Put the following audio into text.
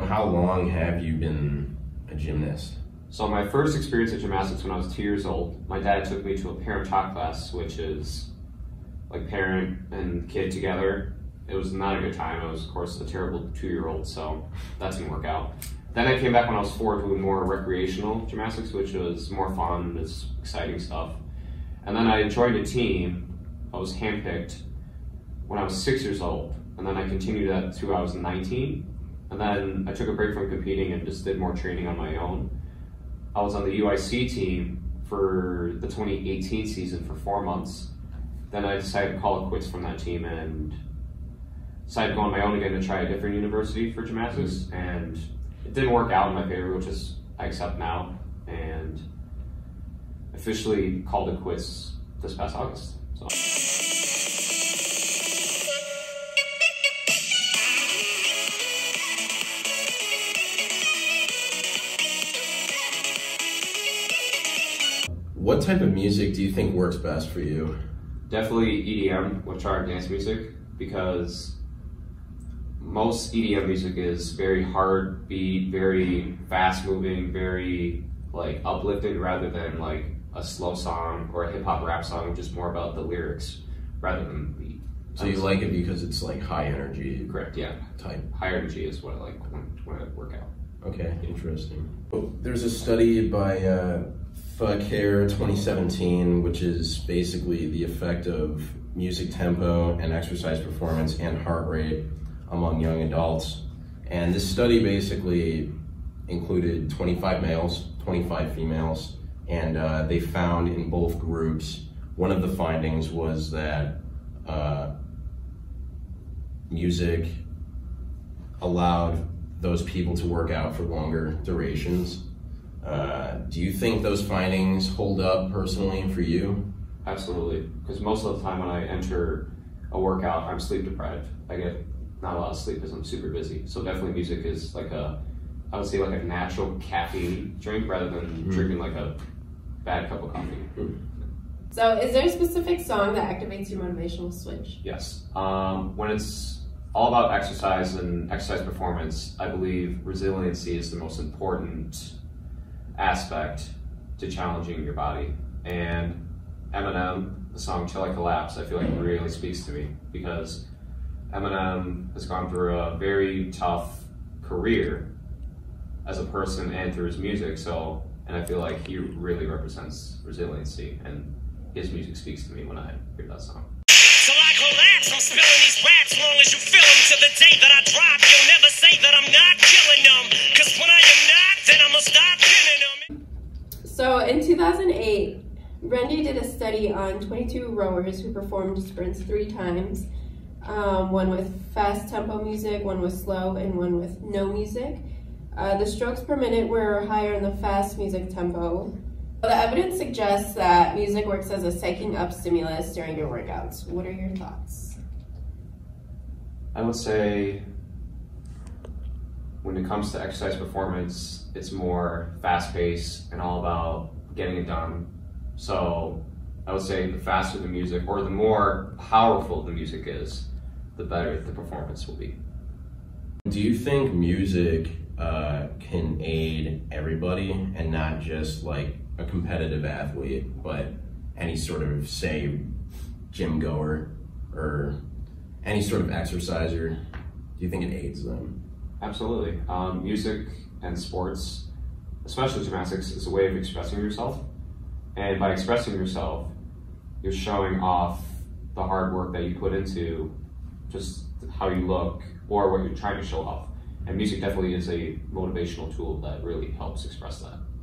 how long have you been a gymnast? So my first experience at gymnastics when I was 2 years old, my dad took me to a parent-taught class, which is like parent and kid together. It was not a good time. I was, of course, a terrible 2-year-old, so that didn't work out. Then I came back when I was 4 doing more recreational gymnastics, which was more fun, it's exciting stuff. And then I joined a team. I was handpicked when I was 6 years old, and then I continued that to I was 19. And then I took a break from competing and just did more training on my own. I was on the UIC team for the 2018 season for 4 months. Then I decided to call it quits from that team and decided to go on my own again to try a different university for gymnastics. And it didn't work out in my favor, which is I accept now, and officially called it quits this past August. So. What type of music do you think works best for you? Definitely EDM, electronic dance music, because most EDM music is very hard beat, very fast moving, very like uplifting, rather than like a slow song or a hip hop rap song, which is more about the lyrics rather than the beat. So you like it because it's like high energy? Correct, yeah. Type. High energy is what I like when I work out. Okay, interesting. There's a study by Care 2017, which is basically the effect of music tempo and exercise performance and heart rate among young adults. And this study basically included 25 males, 25 females, and they found in both groups, one of the findings was that music allowed those people to work out for longer durations. Do you think those findings hold up personally for you? Absolutely, because most of the time when I enter a workout, I'm sleep deprived. I get not a lot of sleep because I'm super busy. So definitely music is like I would say like a natural caffeine drink rather than drinking like a bad cup of coffee. So is there a specific song that activates your motivational switch? Yes, when it's all about exercise and exercise performance, I believe resiliency is the most important aspect to challenging your body. And Eminem, the song Till I Collapse, I feel like really speaks to me, because Eminem has gone through a very tough career as a person and through his music, and I feel like he really represents resiliency, and his music speaks to me when I hear that song. Till I collapse, I'm spilling these raps long as you feel them. To the day that I drop, you'll never say that I'm not killing them, cause when I am not, then I'ma stop pinning them. So in 2008, Randy did a study on 22 rowers who performed sprints 3 times, one with fast tempo music, one with slow, and one with no music. The strokes per minute were higher in the fast music tempo. The evidence suggests that music works as a psyching up stimulus during your workouts. What are your thoughts? I would say when it comes to exercise performance, it's more fast-paced and all about getting it done. So I would say the faster the music, or the more powerful the music is, the better the performance will be. Do you think music can aid everybody and not just like a competitive athlete, but any sort of, say, gym goer or any sort of exerciser? Do you think it aids them? Absolutely. Music and sports, especially gymnastics, is a way of expressing yourself. And by expressing yourself, you're showing off the hard work that you put into just how you look or what you're trying to show off. And music definitely is a motivational tool that really helps express that.